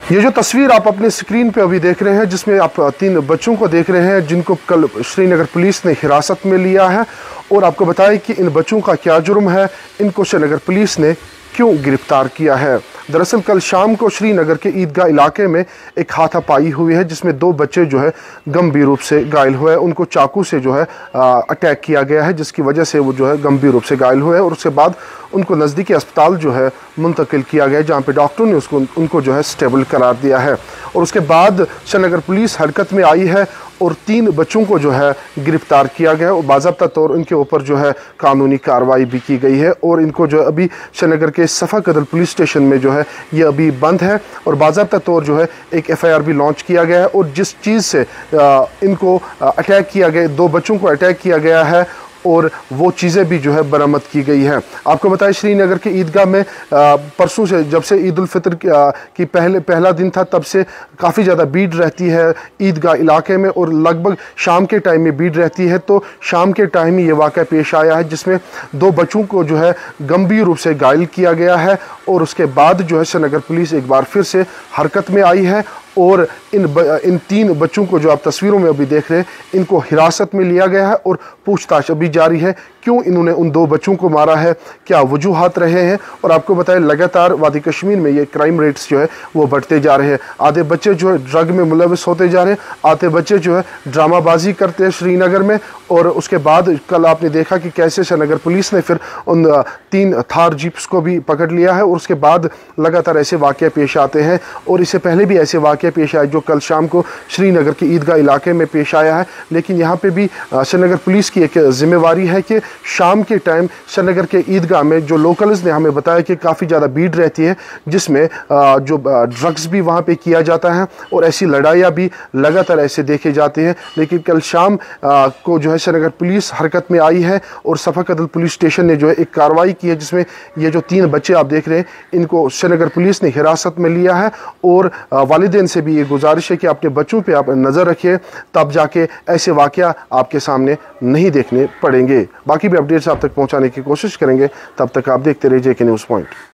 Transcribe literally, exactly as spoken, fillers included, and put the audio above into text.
ये जो तस्वीर आप अपने स्क्रीन पे अभी देख रहे हैं, जिसमें आप तीन बच्चों को देख रहे हैं जिनको कल श्रीनगर पुलिस ने हिरासत में लिया है, और आपको बताएं कि इन बच्चों का क्या जुर्म है, इनको श्रीनगर पुलिस ने क्यों गिरफ्तार किया है। दरअसल कल शाम को श्रीनगर के ईदगाह इलाके में एक हाथापाई हुई है, जिसमें दो बच्चे जो है गंभीर रूप से घायल हुए। उनको चाकू से जो है अटैक किया गया है, जिसकी वजह से वो जो है गंभीर रूप से घायल हुए, और उसके बाद उनको नज़दीकी अस्पताल जो है मुंतकिल किया गया, जहाँ पे डॉक्टरों ने उसको उनको जो है स्टेबल करार दिया है। और उसके बाद श्रीनगर पुलिस हरकत में आई है और तीन बच्चों को जो है गिरफ्तार किया गया, और बाज़ाब्ता तौर इनके ऊपर जो है कानूनी कार्रवाई भी की गई है। और इनको जो अभी श्रीनगर के सफ़ा कदल पुलिस स्टेशन में जो है ये अभी बंद है, और बाज़ाब्ता तौर जो है एक एफ आई आर भी लॉन्च किया गया है। और जिस चीज़ से आ, इनको अटैक किया गया, दो बच्चों को अटैक किया गया है, और वो चीज़ें भी जो है बरामद की गई हैं। आपको बताएं श्रीनगर के ईदगाह में परसों से, जब से ईद उल फितर की पहले पहला दिन था, तब से काफ़ी ज़्यादा भीड़ रहती है ईदगाह इलाके में, और लगभग शाम के टाइम में भीड़ रहती है। तो शाम के टाइम ही ये वाक़या पेश आया है, जिसमें दो बच्चों को जो है गंभीर रूप से घायल किया गया है, और उसके बाद जो है श्रीनगर पुलिस एक बार फिर से हरकत में आई है, और इन ब, इन तीन बच्चों को जो आप तस्वीरों में अभी देख रहे हैं, इनको हिरासत में लिया गया है, और पूछताछ अभी जारी है क्यों इन्होंने उन दो बच्चों को मारा है, क्या वजूहात रहे हैं। और आपको बताएं लगातार वादी कश्मीर में ये क्राइम रेट्स जो है वो बढ़ते जा रहे हैं। आधे बच्चे जो है ड्रग में मुलविस होते जा रहे हैं, आधे बच्चे जो है ड्रामाबाजी करते हैं श्रीनगर में। और उसके बाद कल आपने देखा कि कैसे श्रीनगर पुलिस ने फिर उन तीन थार जीप्स को भी पकड़ लिया है, और उसके बाद लगातार ऐसे वाक़े पेश आते हैं। और इससे पहले भी ऐसे वाक़े पेश आए जो कल शाम को श्रीनगर के ईदगाह इलाके में पेश आया है। लेकिन यहाँ पे भी श्रीनगर पुलिस की एक जिम्मेवारी है कि शाम के टाइम श्रीनगर के ईदगाह में जो लोकल्स ने हमें बताया कि काफ़ी ज़्यादा भीड़ रहती है, जिसमें जो ड्रग्स भी वहाँ पे किया जाता है, और ऐसी लड़ाइयाँ भी लगातार ऐसे देखे जाते हैं। लेकिन कल शाम को जो है श्रीनगर पुलिस हरकत में आई है, और सफ़ा कदल पुलिस स्टेशन ने जो है एक कार्रवाई की है, जिसमें ये जो तीन बच्चे आप देख रहे हैं, इनको श्रीनगर पुलिस ने हिरासत में लिया है। और वालिदैन से भी ये गुजारिश है कि अपने बच्चों पे आप नज़र रखिए, तब जाके ऐसे वाक़या आपके सामने नहीं देखने पड़ेंगे। बाकी भी अपडेट्स आप तक पहुंचाने की कोशिश करेंगे। तब तक आप देखते रहिए जेके न्यूज़ पॉइंट।